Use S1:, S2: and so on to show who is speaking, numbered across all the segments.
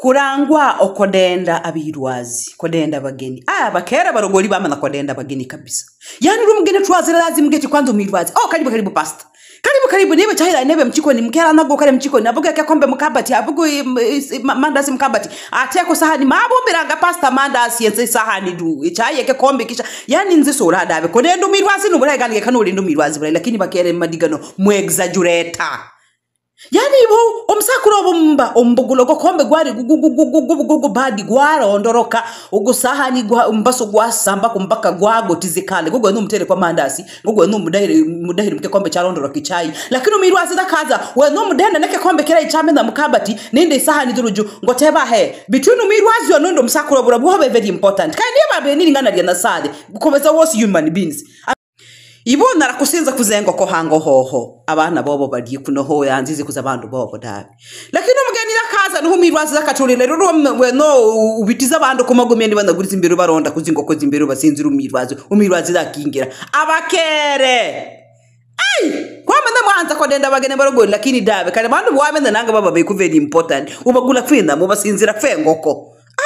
S1: kurangwa Okodenda abirwazi Kodenda Avageni bakera barogoli bamana Kodenda Avageni kabisa yani rumugene twaze lazima ngeti kwanza umirwazi karibu pastor karibu nibe chahira nebe mchiko ni mkera nago kare mchiko ni avuga ke kombe mukabati avuga mandasi mukabati ateko sahani mabumbiranga pastor mandasi yenze sahani du chaye ke kombe kisha yani nzi sura dabe Kodenda umirwazi nubura gange kanuri ndumirwazi bure lakini bakere madigano mu exaggerata yani ibo omsakuro bomba ombugulo go kombe gwari gugu badi gwara ondoroka ugusahani gwa mbaso gwasamba kumbaka gwago tizikale gugwe numtere kwa mandasi gugwe numudahiri mke kombe charondoroka icayi lakini umirwazi dakaza we numudenda neke kombe kera icame na mukabati ninde isahani duruju ngoteba he between umirwazi onondo msakuro burabu hobe very important kandi yababe niri ngana rya nasade gukomeza wose human beings ibona rakusenza kuzengo ko hango hoho abana bobo bari kuno ho yanzize kuza abantu bobo dabe lakini umugeni rakaza nuhumirwazi zakatulile rero no ubitiza abantu komagomye bandaguriza imbere baronda kuzingo ko zimbere basinzira umirwazi zakingira abakere kwamana mwanza Kodenda Avageni barogoli lakini dabe kandi abantu bwamenda nanga baba be ku very important ubagula kwenda mu basinzira fengoko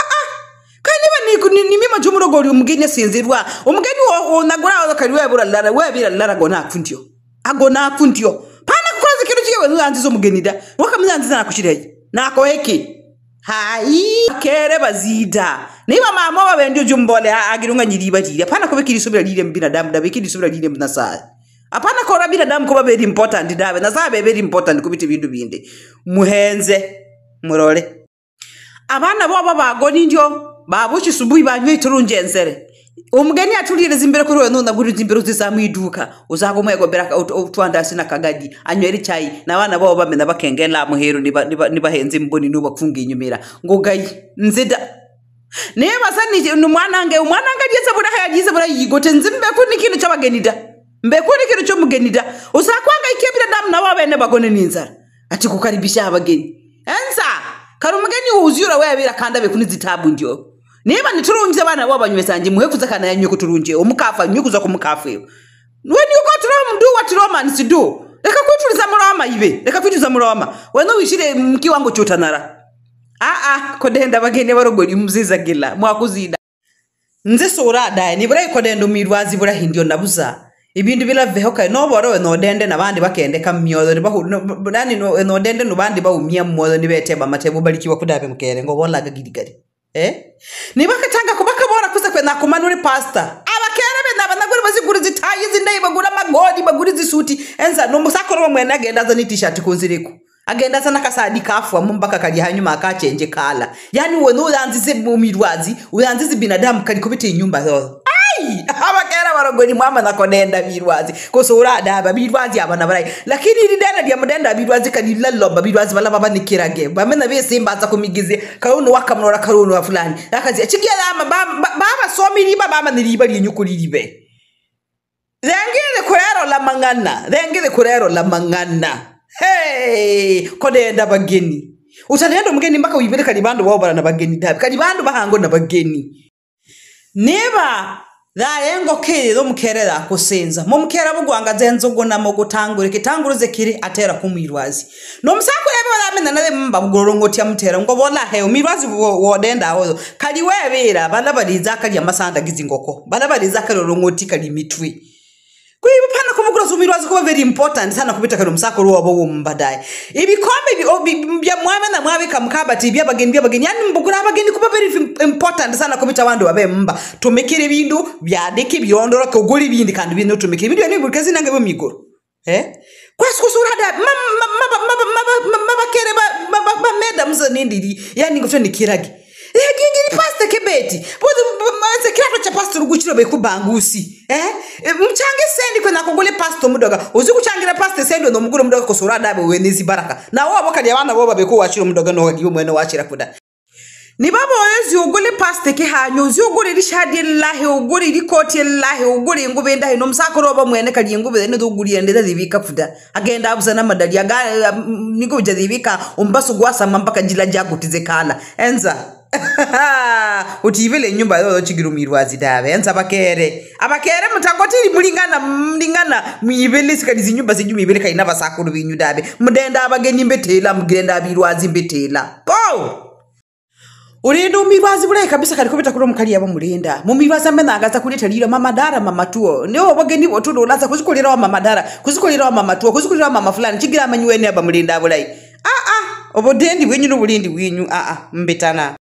S1: ni mima jumurogoli umugeni sinzirwa umugeni nagura kariwe burallara webira lara gona kuntyo agona kuntyo pana kukoze kintu kiwe nyanzizo umugeni da wakamyanziza nakushiraye nako heki kere bazida niba mama babendio jumbole agirunga nyiriba jira pana kubekiri subira lire mbina damu da bekiri subira lire mbina sa apana ko rabira damu ko very important dabe na sabe very important kubiti bintu binde muhenze murole abana bo bagoni ndio babushi subuhi banywe turunjenzere umugeni atulire zimbere kuri we none aguriza imbere uzisamwiduka uzagomwego beraka utwandasi nakagadi anyweri cyayi nabana bo bamena bakengela muhero nibahenze mboni nuba kufunga inyumira ngo gayi nzida neba sani umwanange yese bura yagize bura yigote nzimbe kuni kintu cy'abagenida mbe kuni kintu cyo mugenida usakwanga ikebira damu nabo bene bagone ninzara ati kukaribisha abageni enza karumugeni uzura webira kandabe kuni zitabu ndio niba niturunje abana bo banywe sanje muhekuza kana yanywe kuturunje umukafa nyukuza kumukafa when you go to Rome do what Romans do reka kwituriza muroma ibe reka kwituriza muroma weno wishire mki wangu chutanara Kodenda Avageni barogoli muziza gila mwakuzida nze sura da ni bura Kodenda umirwazi bura hindio nabuza ibindu bilaveho kai no boro no dende nabandi bakende kamyodo nani no dende nubandi bawumya mmodo nibeteba matebo balikiwa kudabe mukere ngo bolaga gidigari nibakatanga kubaka bora kuza kwe nakumanuri pastor abakere be nabanaguri bazigura zitayi zindayi bagura magodi bagura zisuti enza no musakoro mwene agenda za ni t-shirt kunziriko agenda sana kasadi kafu amumbaka kali hanyuma akachenje kala yani we no yanzize umirwazi uyanzize binadamu kali kubite inyumba zo abakera barogoni mama na Kodenda birwazi kusura daba birwazi abana barai lakini ridenda dia mudenda birwazi kadilla lomba birwazi bala baba nikirage bamena be simbaza kumigize karuno wakamnora karuno wa fulani akazi achigira baba somi riba baba niriba rinyukuri ribe zengire kurero la mangana Kodenda Avageni utanendo mugeni mbaka uyibere kalibando babo barana bageni dabe kalibando bahango na bageni neba Darengo kiri do mukerera kusenza mu mukera bugwanga zenzo gona mo gutangura kitanguruze kiri atera kumirwazi no musako yebe baramena nabe mba bugorongoti amutera ngo bola he umirwazi wodenda aho kali webera bana baliza kali amasanda gizingoko bana baliza kali rongoti kali mitwi kuyiba pana kumugura umirwazi ko very important sana kubita kali musako ro wabo wumbadaye ibikombe bya mwame na mwabika mukabati by'abageni yani mbugura abageni kuba very important sana kubita bandu babe mba tumekire bindu byadeke byondora ko guri bindi kandi bintu tumekire bindu yani burkazi nange bo migoro kwasikusura da mabakere ba madams nindiri yani ngofyo nikirage gingiri pastor kebeti bodo manze kirato cha pastor uguchiro be kubangusi mchange sendi kwena kugule pastor mudoga uzikuchangira pastor sendi no muguro mudoga kusura dabe wenezi baraka na wo abakali abana bo babeko wachiro mudoga no wagiye mwene wachira kuda ni babo yezi ugule pastor ke hanyo ugule rishadi Allah ugule rikoti Allah ugule ngubenda hino musakoro ba mwene kali ngubende ne duguriye ndeza zibika kuda agenda abuzana madali aga niko jazibika umbasu gwasa mpaka jila jagutize kala enza utivele nyumba yo chigiru mirwazi dabe enza abakere mutagotiri mulingana mwibele sikadizi nyumba zinyu mibele kai nabasakuru binyu dabe mudenda Avageni mbetela mugenda birwazi mbetela Ulinda umibazi bulayi kabisa kali kubita kulo mukali yabo mulinda. Mumibaza mbena agaza kuletalira mama dara mama tuo. Ndio abageni botudo ulaza kuzikolera wa mama dara, kuzikolera wa mama tuo, kuzikolera wa mama fulani kigira amanyuwene aba mulinda bulayi. Obodendi bwenyu n'obulindi bwenyu mbetana.